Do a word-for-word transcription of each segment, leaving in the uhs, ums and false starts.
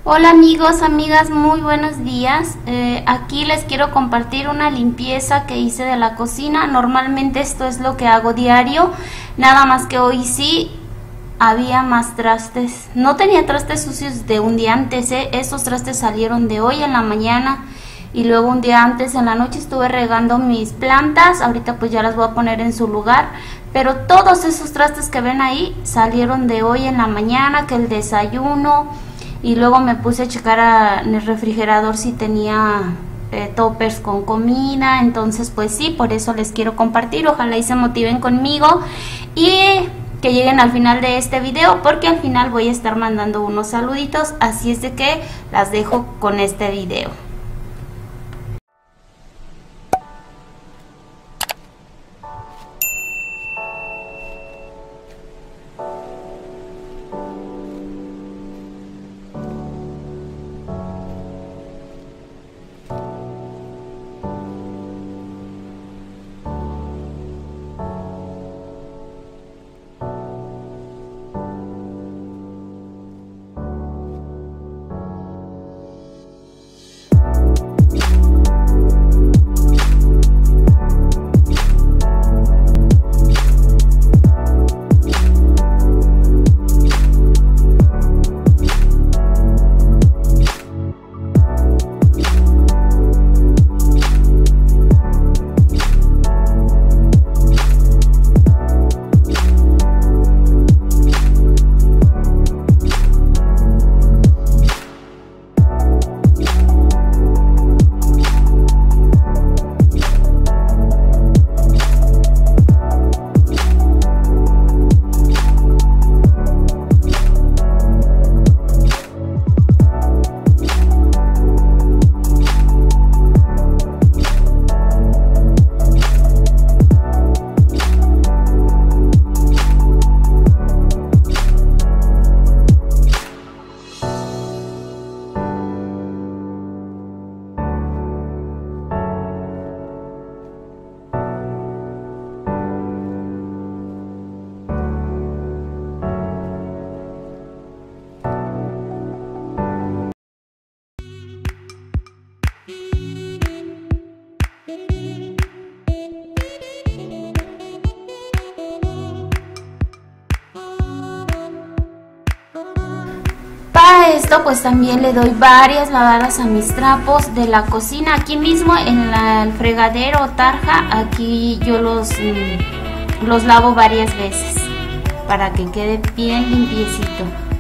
Hola amigos, amigas, muy buenos días. Eh, aquí les quiero compartir una limpieza que hice de la cocina. Normalmente esto es lo que hago diario, nada más que hoy sí había más trastes. No tenía trastes sucios de un día antes, ¿eh? Estos trastes salieron de hoy en la mañana y luego un día antes en la noche estuve regando mis plantas. Ahorita pues ya las voy a poner en su lugar, pero todos esos trastes que ven ahí salieron de hoy en la mañana, que el desayuno. Y luego me puse a checar a, en el refrigerador si tenía eh, toppers con comida. Entonces pues sí, por eso les quiero compartir. Ojalá y se motiven conmigo y que lleguen al final de este video, porque al final voy a estar mandando unos saluditos. Así es de que las dejo con este video. Para esto pues también le doy varias lavadas a mis trapos de la cocina. Aquí mismo en la, el fregadero o tarja, aquí yo los, mmm, los lavo varias veces para que quede bien limpiecito.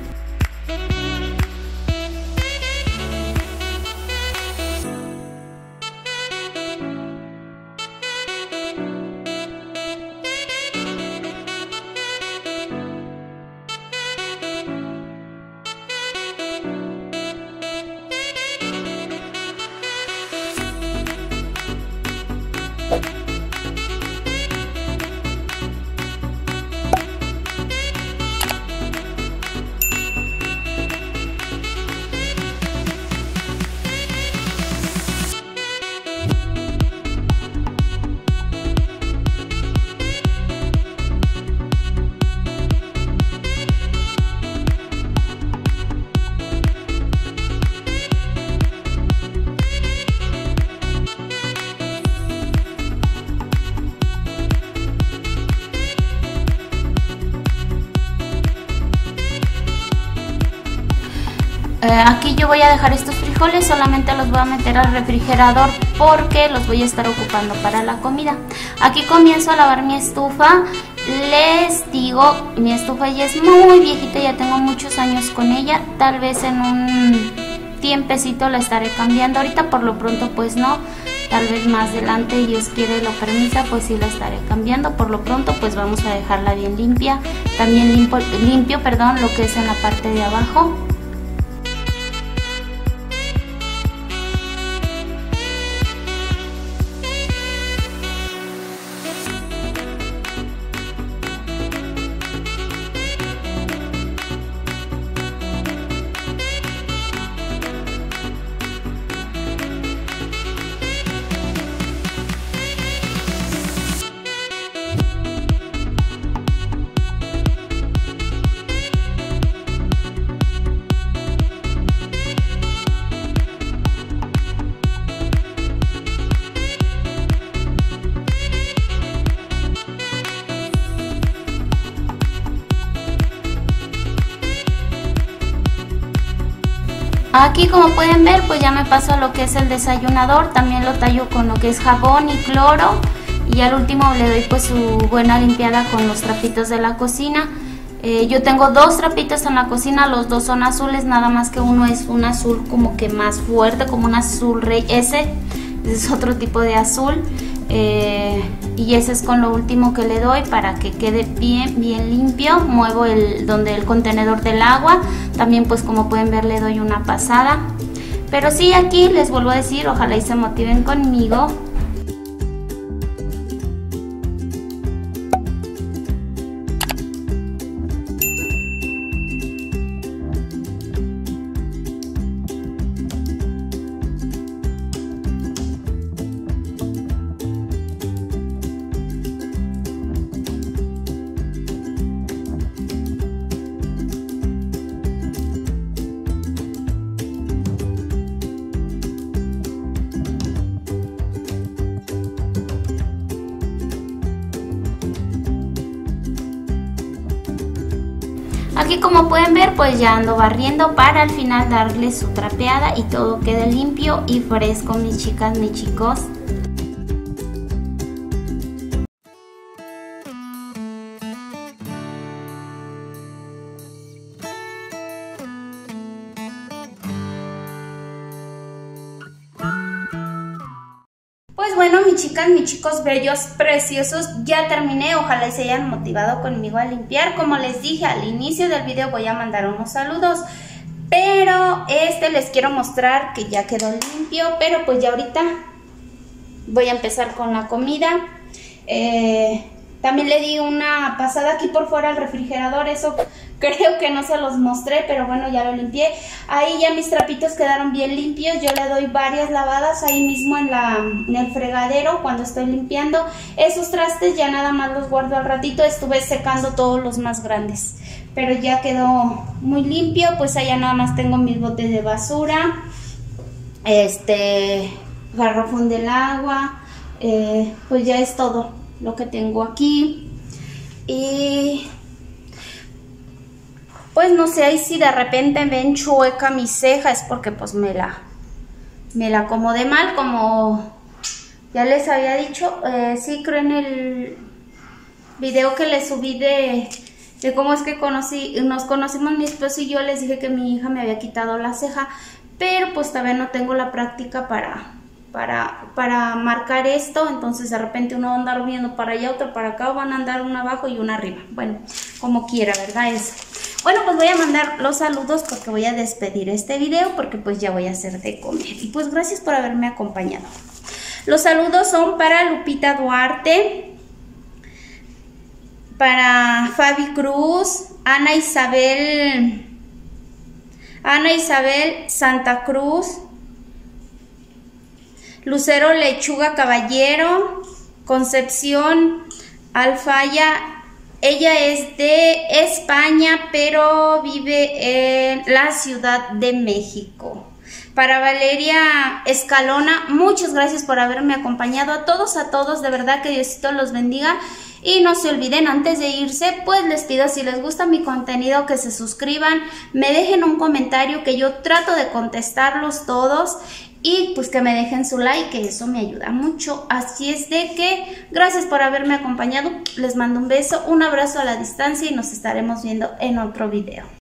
Eh, aquí yo voy a dejar estos frijoles, solamente los voy a meter al refrigerador porque los voy a estar ocupando para la comida. Aquí comienzo a lavar mi estufa. Les digo, mi estufa ya es muy viejita, ya tengo muchos años con ella. Tal vez en un tiempecito la estaré cambiando. Ahorita por lo pronto pues no. Tal vez más adelante, Dios quiere lo permita, pues sí la estaré cambiando. Por lo pronto pues vamos a dejarla bien limpia. También limpio, limpio perdón, lo que es en la parte de abajo. Aquí, como pueden ver, pues ya me paso a lo que es el desayunador. También lo tallo con lo que es jabón y cloro, y al último le doy pues su buena limpiada con los trapitos de la cocina. Eh, yo tengo dos trapitos en la cocina, los dos son azules, nada más que uno es un azul como que más fuerte, como un azul rey. Ese es otro tipo de azul, eh, y ese es con lo último que le doy para que quede bien bien limpio. Muevo el donde el contenedor del agua, también pues como pueden ver le doy una pasada. Pero sí, aquí les vuelvo a decir, ojalá y se motiven conmigo. Aquí, como pueden ver, pues ya ando barriendo para al final darle su trapeada y todo quede limpio y fresco, mis chicas, mis chicos. Pues bueno, mis chicas, mis chicos bellos, preciosos, ya terminé. Ojalá y se hayan motivado conmigo a limpiar. Como les dije al inicio del video, voy a mandar unos saludos, pero este les quiero mostrar que ya quedó limpio. Pero pues ya ahorita voy a empezar con la comida. eh, También le di una pasada aquí por fuera al refrigerador. Eso creo que no se los mostré, pero bueno, ya lo limpié. Ahí ya mis trapitos quedaron bien limpios. Yo le doy varias lavadas ahí mismo en, la, en el fregadero cuando estoy limpiando. Esos trastes ya nada más los guardo al ratito. Estuve secando todos los más grandes, pero ya quedó muy limpio. Pues allá nada más tengo mis botes de basura, este garrafón del agua, eh, pues ya es todo lo que tengo aquí. Y pues no sé, ahí si de repente ven chueca mi ceja es porque pues me la me la acomodé mal, como ya les había dicho. Eh, sí, creo en el video que les subí de, de cómo es que conocí, nos conocimos mi esposo y yo, les dije que mi hija me había quitado la ceja, pero pues todavía no tengo la práctica para Para, para marcar esto. Entonces de repente uno va a andar viendo para allá, otro para acá, o van a andar una abajo y una arriba, bueno, como quiera, ¿verdad? Eso. Bueno, pues voy a mandar los saludos porque voy a despedir este video, porque pues ya voy a hacer de comer. Y pues gracias por haberme acompañado. Los saludos son para Lupita Duarte, para Fabi Cruz, Ana Isabel, Ana Isabel Santa Cruz, Lucero Lechuga Caballero, Concepción Alfaya. Ella es de España, pero vive en la Ciudad de México. Para Valeria Escalona, muchas gracias por haberme acompañado. A todos, a todos, de verdad que Diosito los bendiga. Y no se olviden, antes de irse, pues les pido, si les gusta mi contenido, que se suscriban, me dejen un comentario, que yo trato de contestarlos todos. Y pues que me dejen su like, que eso me ayuda mucho. Así es de que gracias por haberme acompañado. Les mando un beso, un abrazo a la distancia y nos estaremos viendo en otro video.